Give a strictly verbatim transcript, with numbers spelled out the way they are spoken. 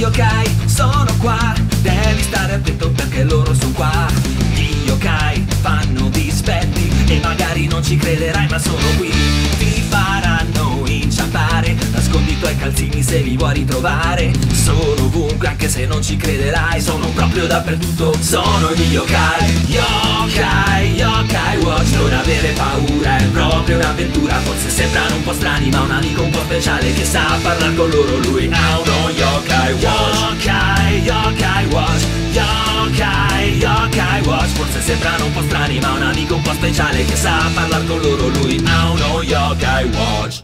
yokai sono qua, devi stare attento perché loro sono qua. Gli yokai fanno dispetti e magari non ci crederai, ma sono qui. Ti faranno inciampare, nascondito ai calzini se li vuoi ritrovare. Sono ovunque anche se non ci crederai, sono proprio dappertutto, sono gli yokai. Yokai, yokai watch, non avere paura, è proprio un'avventura. Forse sembrano un po' strani ma un amico un po' speciale che sa parlare con loro, lui ha uno yokai watch. Yokai, yokai watch, yokai, yokai watch. Forse sembrano un po' strani ma un amico un po' speciale che sa parlare con loro, lui ha uno yokai watch.